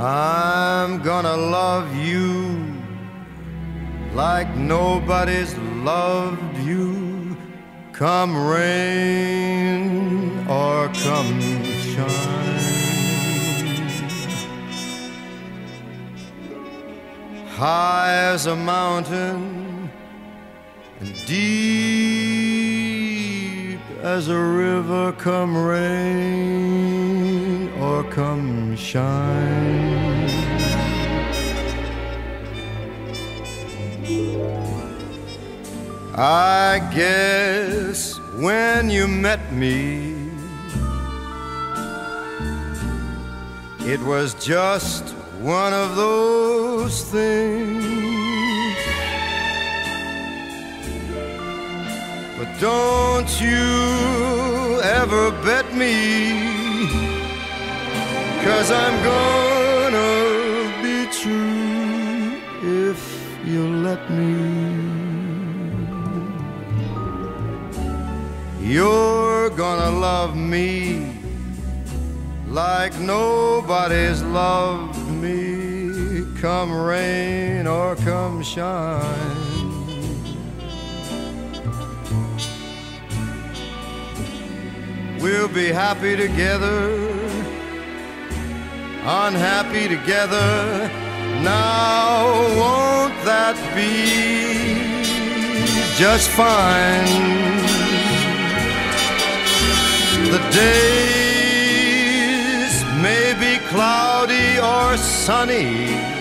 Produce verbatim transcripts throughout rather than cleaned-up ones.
I'm gonna love you like nobody's loved you, come rain or come shine. High as a mountain and deep as a river, come rain or come shine. I guess when you met me, it was just one of those things. But don't you ever bet me, 'cause I'm gonna be true if you let me. You're gonna love me like nobody's loved me, come rain or come shine. We'll be happy together, unhappy together. Now won't that be just fine? The days may be cloudy or sunny,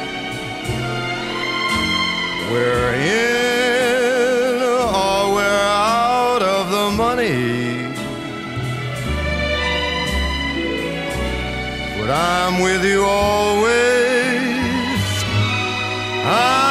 we're in or we're out of the money, but I'm with you always. I'm